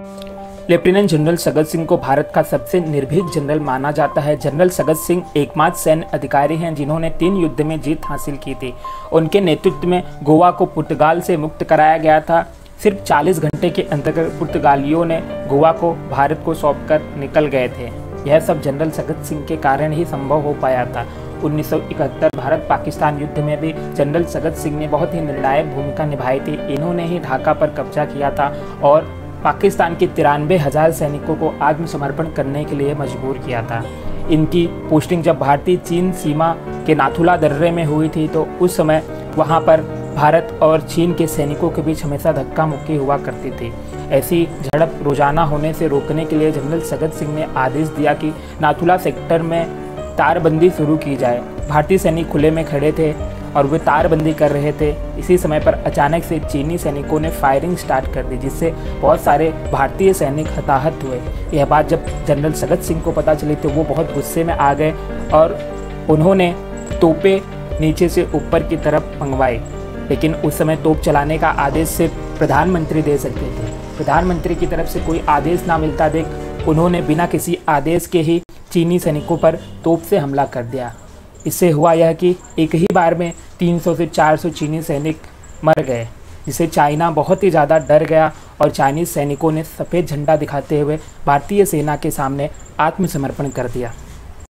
Lieutenant general Sagat Singh को भारत का सबसे निर्भीक जनरल माना जाता है। जनरल सगत सिंह एकमात्र सैन्य अधिकारी हैं जिन्होंने 3 युद्ध में जीत हासिल की थी। उनके नेतृत्व में गोवा को पुर्तगाल से मुक्त कराया गया था। सिर्फ 40 घंटे के अंतर्गत पुर्तगालियों ने गोवा को भारत को सौंपकर निकल गए थे। यह सब जनरल सगत सिंह के कारण ही संभव हो पाया था। 1971 भारत पाकिस्तान युद्ध में भी जनरल सगत सिंह ने बहुत ही निर्णायक भूमिका निभाई थी। इन्होंने ही ढाका पर कब्जा किया था और पाकिस्तान के 93,000 सैनिकों को आत्मसमर्पण करने के लिए मजबूर किया था। इनकी पोस्टिंग जब भारतीय चीन सीमा के नाथुला दर्रे में हुई थी तो उस समय वहां पर भारत और चीन के सैनिकों के बीच हमेशा धक्का मुक्की हुआ करती थी। ऐसी झड़प रोजाना होने से रोकने के लिए जनरल सगत सिंह ने आदेश दिया कि नाथुला सेक्टर में तारबंदी शुरू की जाए। भारतीय सैनिक खुले में खड़े थे और वे तारबंदी कर रहे थे। इसी समय पर अचानक से चीनी सैनिकों ने फायरिंग स्टार्ट कर दी, जिससे बहुत सारे भारतीय सैनिक हताहत हुए। यह बात जब जनरल सगत सिंह को पता चली तो वो बहुत गुस्से में आ गए और उन्होंने तोपें नीचे से ऊपर की तरफ मंगवाई। लेकिन उस समय तोप चलाने का आदेश सिर्फ प्रधानमंत्री दे सकते थे। प्रधानमंत्री की तरफ से कोई आदेश ना मिलता देख उन्होंने बिना किसी आदेश के ही चीनी सैनिकों पर तोप से हमला कर दिया। इससे हुआ यह कि एक ही बार में 300 से 400 चीनी सैनिक मर गए, जिससे चाइना बहुत ही ज़्यादा डर गया और चाइनीज सैनिकों ने सफ़ेद झंडा दिखाते हुए भारतीय सेना के सामने आत्मसमर्पण कर दिया।